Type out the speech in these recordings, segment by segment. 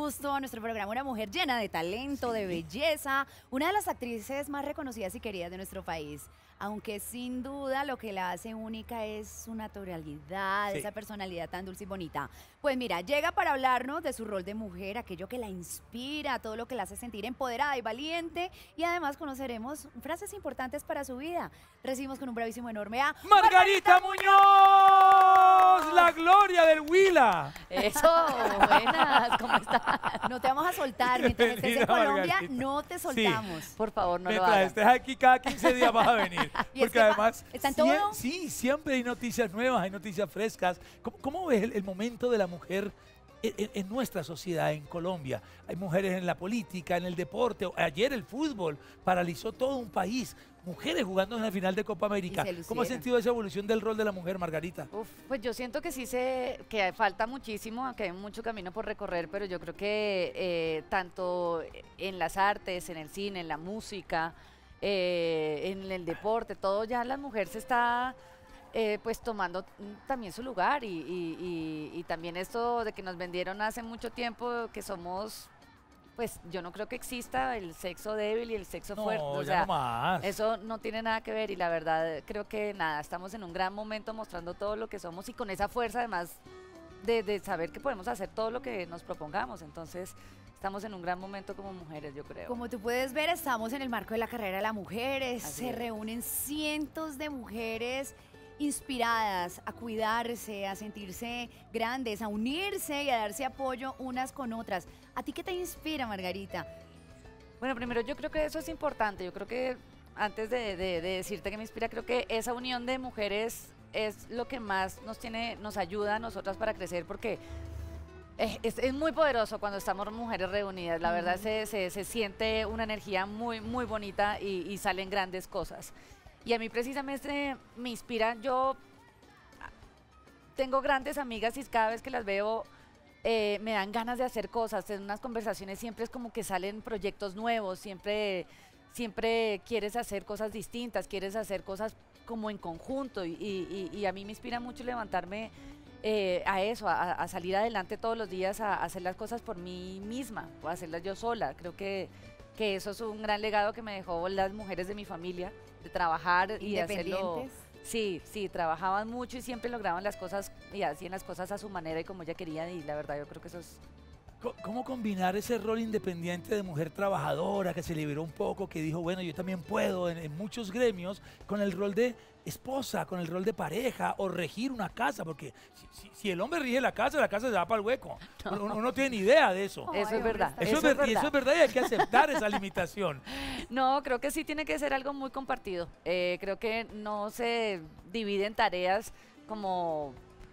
gusto a nuestro programa una mujer llena de talento, de belleza, una de las actrices más reconocidas y queridas de nuestro país. Aunque sin duda lo que la hace única es su naturalidad, esa personalidad tan dulce y bonita. Pues mira, llega para hablarnos de su rol de mujer, aquello que la inspira, todo lo que la hace sentir empoderada y valiente. Y además conoceremos frases importantes para su vida. Recibimos con un bravísimo enorme a ¡Margarita Muñoz! ¡La gloria del Huila! Eso, buenas, ¿cómo estás? No te vamos a soltar, mientras estés en Bienvenida, Colombia, Margarita. no te soltamos. Por favor, no lo Mientras hagas. estés aquí, cada 15 días vas a venir. Y es Porque que además, ¿está en todo? sí, siempre hay noticias nuevas, hay noticias frescas. ¿Cómo ves el momento de la mujer en nuestra sociedad, en Colombia? Hay mujeres en la política, en el deporte. Ayer el fútbol paralizó todo un país. Mujeres jugando en la final de Copa América. Y se ¿Cómo has lucieron. sentido esa evolución del rol de la mujer, Margarita? Uf, pues yo siento que que falta muchísimo, que hay mucho camino por recorrer, pero yo creo que tanto en las artes, en el cine, en la música, en el deporte, todo ya la mujer se está pues tomando también su lugar y también esto de que nos vendieron hace mucho tiempo que somos, pues yo no creo que exista el sexo débil y el sexo fuerte. No, O ya sea, no más. eso no tiene nada que ver y la verdad creo que nada, estamos en un gran momento mostrando todo lo que somos y con esa fuerza además de saber que podemos hacer todo lo que nos propongamos. Entonces estamos en un gran momento como mujeres, yo creo. Como tú puedes ver, estamos en el marco de la carrera de las mujeres. Así Se es. reúnen cientos de mujeres inspiradas a cuidarse, a sentirse grandes, a unirse y a darse apoyo unas con otras. ¿A ti qué te inspira, Margarita? Bueno, primero yo creo que eso es importante. Yo creo que antes de decirte que me inspira, creo que esa unión de mujeres es lo que más nos ayuda a nosotras para crecer, porque es muy poderoso cuando estamos mujeres reunidas. La verdad se siente una energía muy, muy bonita y salen grandes cosas. Y a mí precisamente me inspira. Yo tengo grandes amigas y cada vez que las veo me dan ganas de hacer cosas. En unas conversaciones siempre es como que salen proyectos nuevos, siempre quieres hacer cosas distintas, quieres hacer cosas como en conjunto y a mí me inspira mucho levantarme a eso, a salir adelante todos los días, a hacer las cosas por mí misma, o a hacerlas yo sola. Creo que eso es un gran legado que me dejó las mujeres de mi familia, de trabajar y de hacerlo. Independientes. Sí, trabajaban mucho y siempre lograban las cosas y hacían las cosas a su manera y como ella quería, y la verdad yo creo que eso es... ¿Cómo combinar ese rol independiente de mujer trabajadora que se liberó un poco, que dijo, bueno, yo también puedo en muchos gremios, con el rol de esposa, con el rol de pareja o regir una casa? Porque si el hombre rige la casa se va para el hueco. Uno no tiene ni idea de eso. Ay, Eso es hombre, verdad. está Eso es verdad. y eso es verdad y hay que aceptar esa limitación. No, creo que sí tiene que ser algo muy compartido. Creo que no se divide en tareas como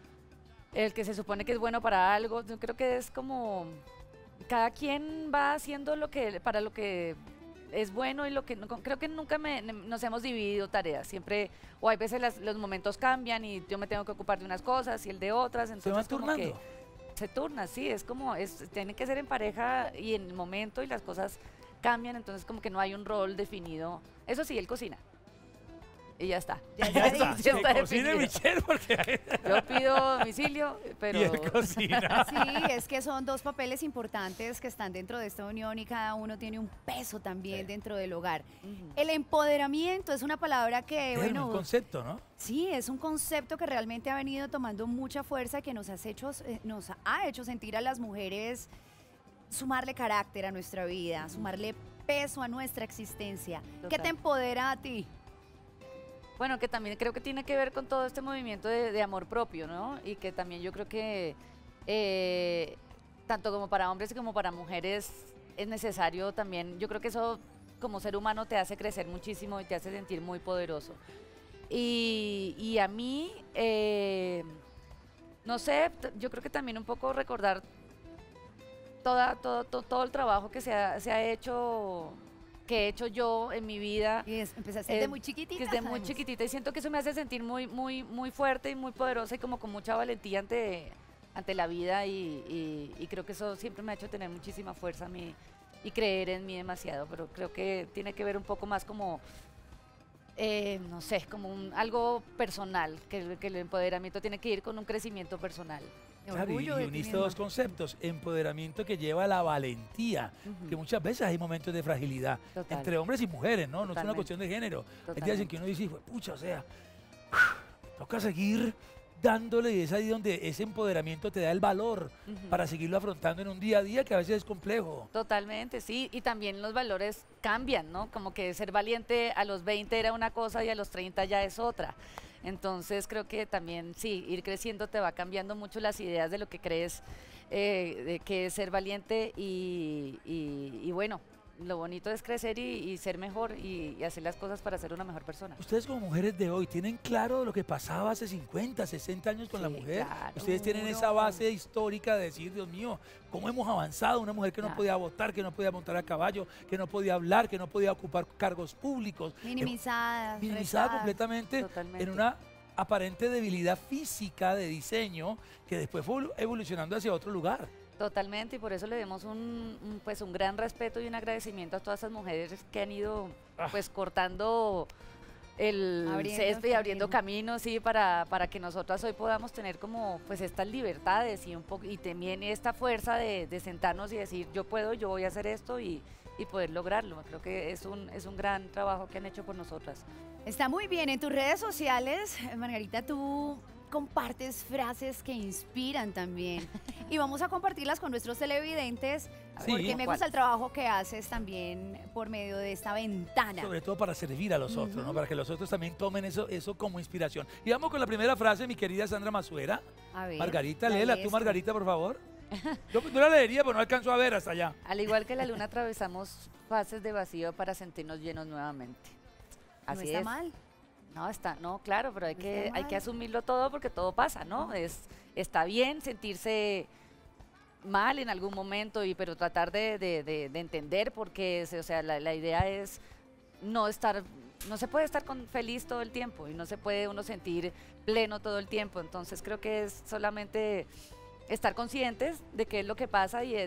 el que se supone que es bueno para algo. Yo creo que es como cada quien va haciendo para lo que es bueno y lo que no. Creo que nunca nos hemos dividido tareas. Siempre, o hay veces los momentos cambian y yo me tengo que ocupar de unas cosas y el de otras. Se Entonces van como turnando. que se turna, sí, tiene que ser en pareja y en el momento y las cosas cambian, entonces como que no hay un rol definido. Eso sí, él cocina. Y ya está. Ya está. Ya está Que cocine definido. Michelle porque Yo pido domicilio, pero... y él cocina. Sí, es que son dos papeles importantes que están dentro de esta unión y cada uno tiene un peso también dentro del hogar. Ujú. El empoderamiento es una palabra que, Es bueno, un concepto, ¿no? sí, es un concepto que realmente ha venido tomando mucha fuerza, que nos ha hecho sentir a las mujeres sumarle carácter a nuestra vida, sumarle peso a nuestra existencia. ¿Qué Total. te empodera a ti? Bueno, que también creo que tiene que ver con todo este movimiento de amor propio, ¿no? Y que también yo creo que tanto como para hombres como para mujeres es necesario también. Yo creo que eso como ser humano te hace crecer muchísimo y te hace sentir muy poderoso. Y a mí, no sé, yo creo que también un poco recordar todo el trabajo que se ha hecho, que he hecho yo en mi vida. Y empezaste desde muy chiquitita. Que es de muy sabemos. chiquitita y siento que eso me hace sentir muy, muy, muy fuerte y muy poderosa y como con mucha valentía ante la vida y creo que eso siempre me ha hecho tener muchísima fuerza a mí y creer en mí demasiado, pero creo que tiene que ver un poco más como No sé, como algo personal, que el empoderamiento tiene que ir con un crecimiento personal. Claro, y Orgullo de ti uniste misma. dos conceptos, empoderamiento que lleva a la valentía, que muchas veces hay momentos de fragilidad Total. entre hombres y mujeres, ¿no? No es una Totalmente. cuestión de género. Hay días en Totalmente. que uno dice, pucha, o sea, toca seguir dándole y es ahí donde ese empoderamiento te da el valor para seguirlo afrontando en un día a día que a veces es complejo. Totalmente, sí, y también los valores cambian, ¿no? Como que ser valiente a los 20 era una cosa y a los 30 ya es otra. Entonces creo que también, sí, ir creciendo te va cambiando mucho las ideas de lo que crees de que es ser valiente y bueno, lo bonito es crecer y ser mejor y hacer las cosas para ser una mejor persona. Ustedes como mujeres de hoy tienen claro lo que pasaba hace 50, 60 años con la Sí, mujer. claro. Ustedes tienen esa base histórica de decir, Dios mío, cómo hemos avanzado. Una mujer que no Claro. podía votar, que no podía montar a caballo, que no podía hablar, que no podía ocupar cargos públicos. Minimizadas, Minimizada restadas. completamente Totalmente. en una aparente debilidad física de diseño que después fue evolucionando hacia otro lugar. Totalmente, y por eso le demos pues un gran respeto y un agradecimiento a todas esas mujeres que han ido pues cortando el Abriendo césped y abriendo camino. caminos, sí, para que nosotras hoy podamos tener como pues estas libertades y un poco y también esta fuerza de sentarnos y decir yo puedo, yo voy a hacer esto y poder lograrlo. Creo que es un gran trabajo que han hecho por nosotras. Está muy bien. En tus redes sociales, Margarita, tú compartes frases que inspiran también. Y vamos a compartirlas con nuestros televidentes, Sí. porque me gusta el trabajo que haces también por medio de esta ventana. Sobre todo para servir a los otros, ¿no? Para que los otros también tomen eso como inspiración. Y vamos con la primera frase, mi querida Sandra Masuera. A ver, Margarita, la léela lees tú, tú. Margarita, por favor. Yo no la leería, pero no alcanzo a ver hasta allá. Al igual que la luna atravesamos fases de vacío para sentirnos llenos nuevamente. No Así está es. mal. No, claro, pero hay No que, está hay que mal. asumirlo todo porque todo pasa, ¿no? Está bien sentirse mal en algún momento, pero tratar de entender porque, o sea, la idea es no se puede estar feliz todo el tiempo y no se puede uno sentir pleno todo el tiempo. Entonces creo que es solamente estar conscientes de qué es lo que pasa y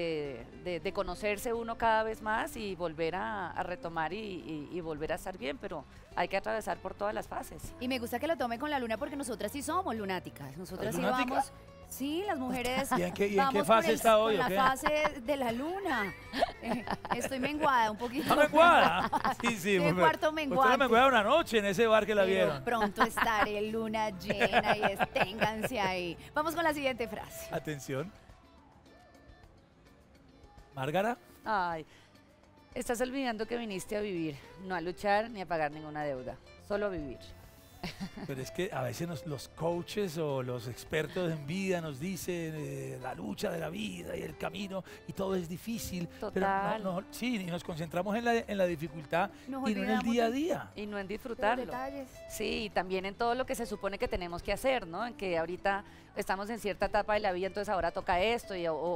de conocerse uno cada vez más y volver a retomar y volver a estar bien, pero hay que atravesar por todas las fases. Y me gusta que lo tome con la luna porque nosotras sí somos lunáticas. Nosotras sí ¿Lunática? vamos. Sí, las mujeres. ¿Y en qué vamos por fase está hoy, por o la qué? fase de la luna. Estoy menguada un poquito. ¿Está menguada? Sí, sí. Estoy en mujer. cuarto Usted menguante. la menguada una noche en ese bar que la Pero vieron. pronto estaré luna llena y esténganse ahí. Vamos con la siguiente frase. Atención. Márgara. Ay, estás olvidando que viniste a vivir, no a luchar ni a pagar ninguna deuda, solo a vivir. Pero es que a veces los coaches o los expertos en vida nos dicen la lucha de la vida y el camino y todo es difícil. Total. Pero sí, y nos concentramos en la dificultad Nos y no en el olvidamos día a de- día. Y no en Los disfrutarlo. detalles. Sí, y también en todo lo que se supone que tenemos que hacer, ¿no? En que ahorita estamos en cierta etapa de la vida, entonces ahora toca esto,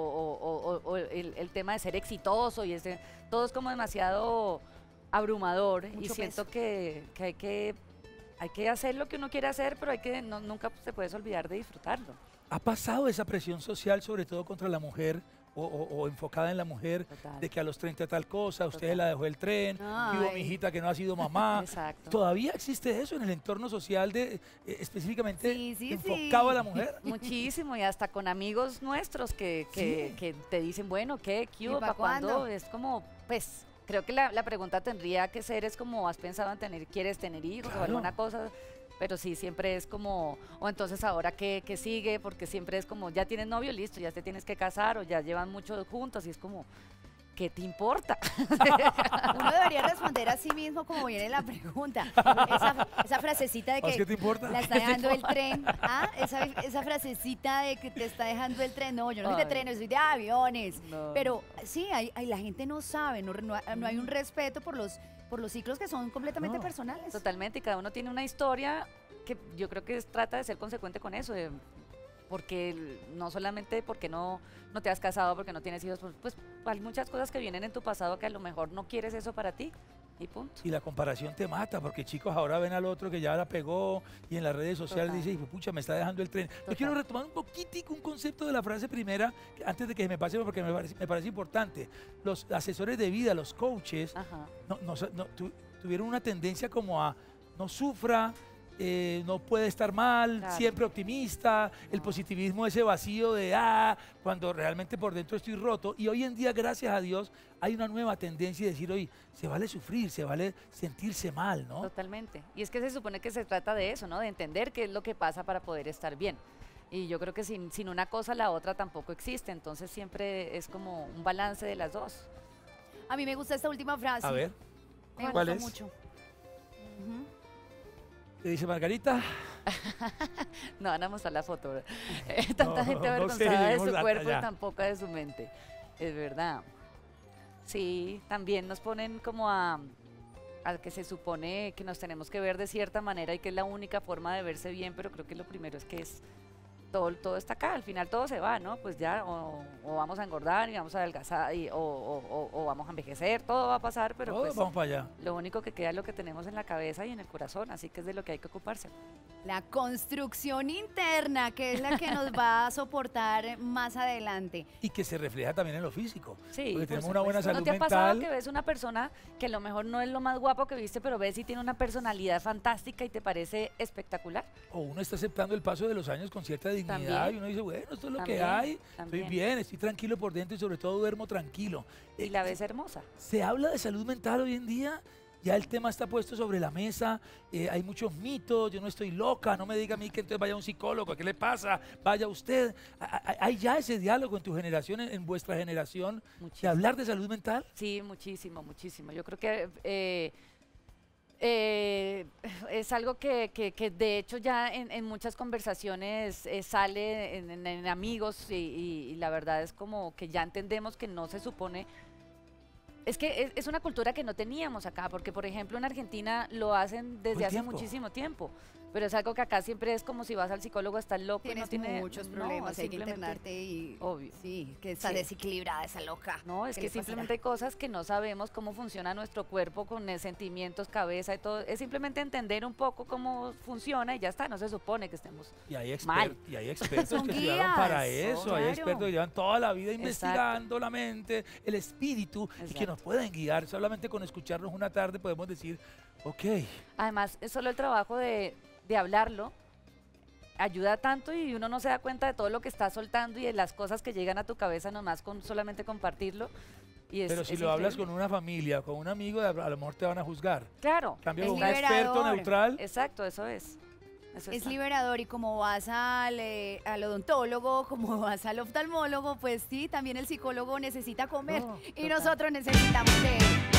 o el tema de ser exitoso, todo es como demasiado abrumador. Y Mucho siento peso. que hay que hacer lo que uno quiere hacer, pero nunca se puede olvidar de disfrutarlo. ¿Ha pasado esa presión social, sobre todo contra la mujer o enfocada en la mujer, Total. de que a los 30 tal cosa, usted Total. la dejó el tren, Ay. vivo mi hijita que no ha sido mamá? Exacto. ¿Todavía existe eso en el entorno social específicamente Sí, sí, enfocado a sí. la mujer? Muchísimo, y hasta con amigos nuestros que te dicen, bueno, ¿qué ¿Y hubo? pa' ¿Para cuándo? cuándo? Es como, pues, creo que la pregunta tendría que ser, es como, ¿has pensado en quieres tener hijos o Claro. alguna cosa? Pero sí, siempre es como, o entonces ahora qué sigue, porque siempre es como, ya tienes novio, listo, ya te tienes que casar, o ya llevan mucho juntos, y es como, ¿qué te importa? Uno debería responder a sí mismo como viene la pregunta. Esa frasecita de ¿A vos que qué te importa? la está dejando el tren. Ah, esa frasecita de que te está dejando el tren. No, yo no soy de Ay. trenes, soy de aviones. No. Pero sí, la gente no sabe, no hay un respeto por los ciclos que son completamente No. personales. Totalmente, y cada uno tiene una historia que yo creo que trata de ser consecuente con eso, porque no solamente porque no te has casado, porque no tienes hijos, pues hay muchas cosas que vienen en tu pasado que a lo mejor no quieres eso para ti, y punto. Y la comparación te mata, porque chicos ahora ven al otro que ya la pegó y en las redes sociales Total. dice, pucha, me está dejando el tren. Yo Total. quiero retomar un poquitico un concepto de la frase primera, antes de que me pase, porque me parece importante. Los asesores de vida, los coaches, Ajá. tú tuvieron una tendencia como a no sufra, no puede estar mal, Claro. siempre optimista, el positivismo, ese vacío de cuando realmente por dentro estoy roto. Y hoy en día, gracias a Dios, hay una nueva tendencia de decir, oye, se vale sufrir, se vale sentirse mal, ¿no? Totalmente. Y es que se supone que se trata de eso, ¿no? De entender qué es lo que pasa para poder estar bien. Y yo creo que sin una cosa la otra tampoco existe. Entonces siempre es como un balance de las dos. A mí me gusta esta última frase. A ver, Me ¿cuál gusta es? mucho. Ujú. ¿qué dice Margarita? No van a mostrar la foto, ¿verdad? Tanta gente no sé, avergonzada de lleguemos su hasta cuerpo y allá. tampoco de su mente. Es verdad. Sí, también nos ponen como a que se supone que nos tenemos que ver de cierta manera y que es la única forma de verse bien, pero creo que lo primero es que es todo está acá, al final todo se va, ¿no? Pues ya, o vamos a engordar y vamos a adelgazar, o vamos a envejecer, todo va a pasar, pero Todos pues vamos para allá. lo único que queda es lo que tenemos en la cabeza y en el corazón, así que es de lo que hay que ocuparse. La construcción interna, que es la que nos va a soportar más adelante. Y que se refleja también en lo físico. Sí, porque por tenemos una buena supuesto. salud ¿No te ha pasado mental. que ves una persona que a lo mejor no es lo más guapo que viste, pero ves y tiene una personalidad fantástica y te parece espectacular? O uno está aceptando el paso de los años con cierta dignidad También. y uno dice, bueno, esto es lo que También, hay, también. estoy bien, estoy tranquilo por dentro y sobre todo duermo tranquilo. Y la ves hermosa. Se habla de salud mental hoy en día, ya el tema está puesto sobre la mesa, hay muchos mitos, yo no estoy loca, no me diga a mí que entonces vaya a un psicólogo, ¿qué le pasa? Vaya usted. ¿Hay ya ese diálogo en tu generación, en vuestra generación, de Muchísimo. hablar de salud mental? Sí, muchísimo, muchísimo. Yo creo que es algo que de hecho ya en muchas conversaciones sale en amigos y la verdad es como que ya entendemos que no se supone. Es que es una cultura que no teníamos acá, porque por ejemplo en Argentina lo hacen desde hace tiempo. muchísimo tiempo, pero es algo que acá siempre es como si vas al psicólogo, estás loco y Tienes no tiene muchos no, problemas, hay que simplemente- internarte y... Obvio. Sí, que está Sí. desequilibrada esa loca. No, es ¿Qué que le pasará? simplemente hay cosas que no sabemos cómo funciona nuestro cuerpo con sentimientos, cabeza y todo. Es simplemente entender un poco cómo funciona y ya está, no se supone que estemos Y hay, mal. y hay expertos Son que estudiaron para guías, eso, hay claro. expertos que llevan toda la vida Exacto. investigando la mente, el espíritu, y que Exacto. nos pueden guiar. Solamente con escucharnos una tarde podemos decir, ok, Además, es solo el trabajo de hablarlo ayuda tanto y uno no se da cuenta de todo lo que está soltando y de las cosas que llegan a tu cabeza nomás con solamente compartirlo. Y pero si es lo hablas con increíble. una familia, con un amigo, a lo mejor te van a juzgar. Claro, En cambio, Es con un experto liberador. neutral, exacto, eso es. Eso Es está. liberador y como vas al odontólogo, como vas al oftalmólogo, pues sí, también el psicólogo necesita comer No, y total. nosotros necesitamos de él.